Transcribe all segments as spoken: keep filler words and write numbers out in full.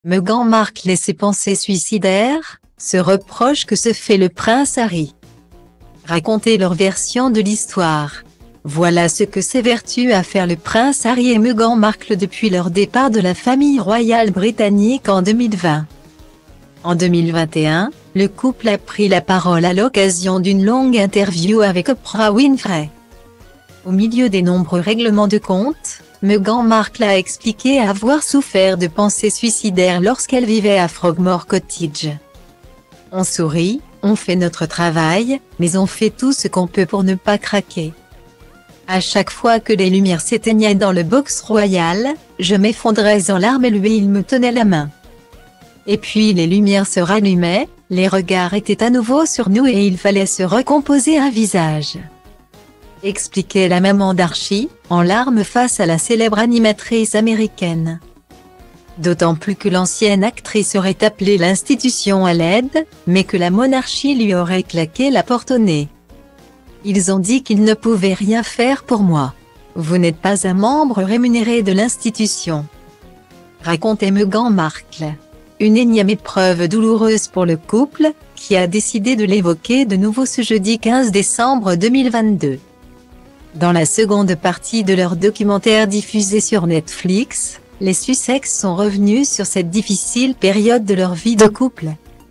Meghan Markle et ses pensées suicidaires, se reproche que se fait le prince Harry. Raconter leur version de l'histoire. Voilà ce que s'évertue à faire le prince Harry et Meghan Markle depuis leur départ de la famille royale britannique en deux mille vingt. En deux mille vingt et un, le couple a pris la parole à l'occasion d'une longue interview avec Oprah Winfrey. Au milieu des nombreux règlements de compte, Meghan Markle a expliqué avoir souffert de pensées suicidaires lorsqu'elle vivait à Frogmore Cottage. On sourit, on fait notre travail, mais on fait tout ce qu'on peut pour ne pas craquer. À chaque fois que les lumières s'éteignaient dans le box royal, je m'effondrais en larmes et lui il me tenait la main. Et puis les lumières se rallumaient, les regards étaient à nouveau sur nous et il fallait se recomposer un visage. Expliquait la maman d'Archie, en larmes face à la célèbre animatrice américaine. D'autant plus que l'ancienne actrice aurait appelé l'institution à l'aide, mais que la monarchie lui aurait claqué la porte au nez. Ils ont dit qu'ils ne pouvaient rien faire pour moi. Vous n'êtes pas un membre rémunéré de l'institution. Racontait Meghan Markle. Une énième épreuve douloureuse pour le couple, qui a décidé de l'évoquer de nouveau ce jeudi quinze décembre deux mille vingt-deux. Dans la seconde partie de leur documentaire diffusé sur Netflix, les Sussex sont revenus sur cette difficile période de leur vie de couple.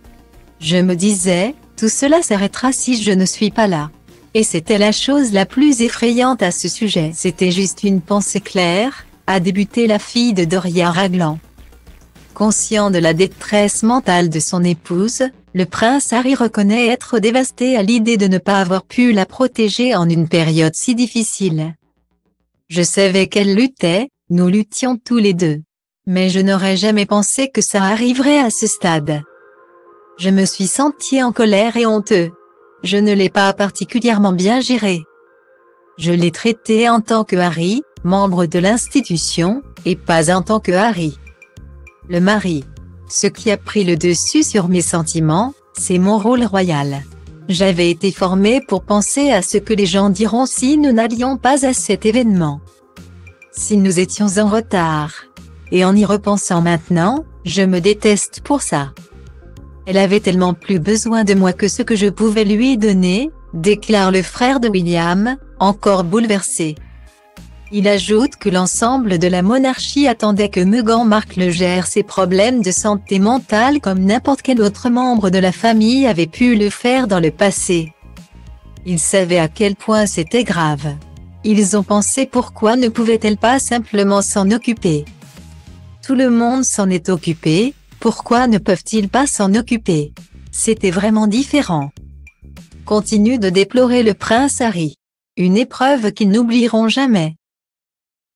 Je me disais, tout cela s'arrêtera si je ne suis pas là. Et c'était la chose la plus effrayante à ce sujet. C'était juste une pensée claire, a débuté la fille de Doria Ragland. Conscient de la détresse mentale de son épouse, le prince Harry reconnaît être dévasté à l'idée de ne pas avoir pu la protéger en une période si difficile. Je savais qu'elle luttait, nous luttions tous les deux. Mais je n'aurais jamais pensé que ça arriverait à ce stade. Je me suis senti en colère et honteux. Je ne l'ai pas particulièrement bien géré. Je l'ai traité en tant que Harry, membre de l'institution, et pas en tant que Harry, le mari. Ce qui a pris le dessus sur mes sentiments, c'est mon rôle royal. J'avais été formée pour penser à ce que les gens diront si nous n'allions pas à cet événement. Si nous étions en retard. Et en y repensant maintenant, je me déteste pour ça. Elle avait tellement plus besoin de moi que ce que je pouvais lui donner, déclare le frère de William, encore bouleversé. Il ajoute que l'ensemble de la monarchie attendait que Meghan Markle gère ses problèmes de santé mentale comme n'importe quel autre membre de la famille avait pu le faire dans le passé. Ils savaient à quel point c'était grave. Ils ont pensé pourquoi ne pouvait-elle pas simplement s'en occuper. Tout le monde s'en est occupé, pourquoi ne peuvent-ils pas s'en occuper? C'était vraiment différent. Continue de déplorer le prince Harry. Une épreuve qu'ils n'oublieront jamais.